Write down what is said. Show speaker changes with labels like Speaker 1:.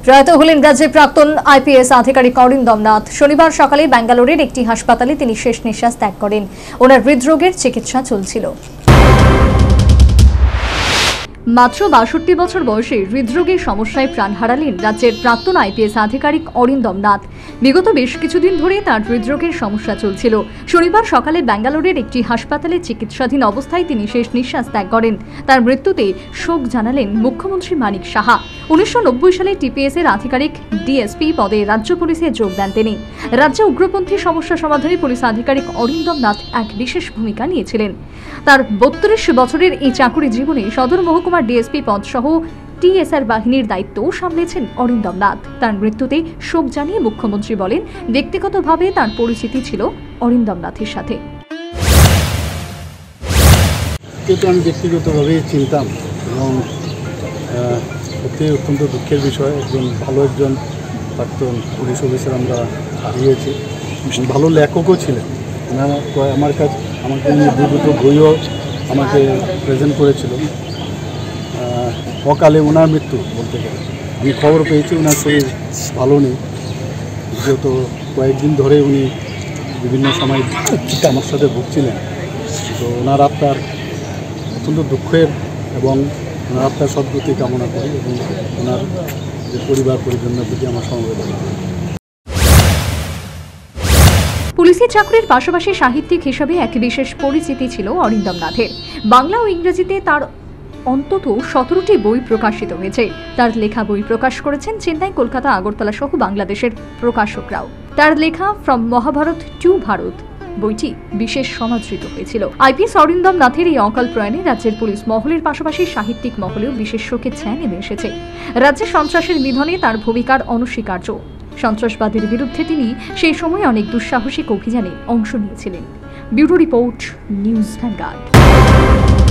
Speaker 1: প্রয়াত হলেন রাজ্যের প্রাক্তন আইপিএস আধিকারিক অরিন্দম নাথ। শনিবার সকালে ব্যাঙ্গালোরের একটি হাসপাতালে তিনি শেষ নিঃশ্বাস ত্যাগ করেন। ওনার হৃদরোগের চিকিৎসা চলছিল। মাত্র ৬২ বছর বয়সে হৃদরোগের সমস্যায় প্রাণ হারালেন রাজ্যের প্রাক্তন আইপিএস আধিকারিক অরিন্দম নাথ। বিগত বেশ কিছুদিন ধরে তার হৃদরোগের সমস্যা চলছিল। শনিবার সকালে ব্যাঙ্গালোরের একটি হাসপাতালে চিকিৎসাধীন অবস্থায় তিনি শেষ নিঃশ্বাস ত্যাগ করেন। তার মৃত্যুতে শোক জানালেন মুখ্যমন্ত্রী মানিক সাহা। ১৯৯০ সালে টিপিএস এর আধিকারিক ডিএসপি পদে রাজ্য পুলিশে যোগ দেন তিনি। রাজ্যে উগ্রপন্থী সমস্যা সমাধানে পুলিশ আধিকারিক অরিন্দম নাথ এক বিশেষ ভূমিকা নিয়েছিলেন। তার ৩২ বছরের এই চাকুরি জীবনে সদর মহকুমার ডিএসপি পদ সহ টিএসআর বাহিনীর দায়িত্ব সামলেছেন অরিন্দম নাথ। তার মৃত্যুতে শোক জানিয়ে মুখ্যমন্ত্রী বলেন, ব্যক্তিগতভাবে তার পরিচিতি ছিল অরিন্দম নাথের সাথে।
Speaker 2: আমি ব্যক্তিগতভাবেই চিনতাম এবং অত্যন্ত দুঃখের বিষয়, একজন প্রাক্তন পুলিশ অফিসার আমরা হারিয়েছি। ভালো লেখকও ছিলেন। আমাকে দুটো বইও আমাকে প্রেজেন্ট করেছিল। অকালে ওনার মৃত্যু বলতে গেলে আমি খবর পেয়েছি ওনার শরীর ভালো নেই, যেহেতু কয়েকদিন ধরে উনি বিভিন্ন সময় আমার সাথে ভুগছিলেন। তো ওনার আত্মার অত্যন্ত দুঃখের এবং ওনার আত্মার সদ্গতি কামনা করি এবং ওনার যে পরিবার পরিজনের প্রতি আমার সমবেদনা।
Speaker 1: পুলিশি চাকরির পাশাপাশি সাহিত্যিক হিসেবে এক বিশেষ পরিচিতি ছিল অরিন্দম নাথের। বাংলা ও ইংরেজিতে তার অন্তত ১৭টি বই প্রকাশিত হয়েছে। তার লেখা বই প্রকাশ করেছেন চেন্নাই, কলকাতা, আগরতলা সহ বাংলাদেশের প্রকাশকরাও। তার লেখা ফ্রম মহাভারত টু ভারত বইটি বিশেষ সমাদৃত হয়েছিল। আইপিএস অরিন্দম নাথের এই অকাল প্রয়াণে রাজ্যের পুলিশ মহলের পাশাপাশি সাহিত্যিক মহলেও বিশেষ শোকের ছায়া নেমে এসেছে। রাজ্যে সন্ত্রাসের নিধনে তার ভূমিকার অনস্বীকার্য। সন্ত্রাসবাদের বিরুদ্ধে তিনি সেই সময় অনেক দুঃসাহসিক অভিযানে অংশ নিয়েছিলেন। Bureau report, news vanguard.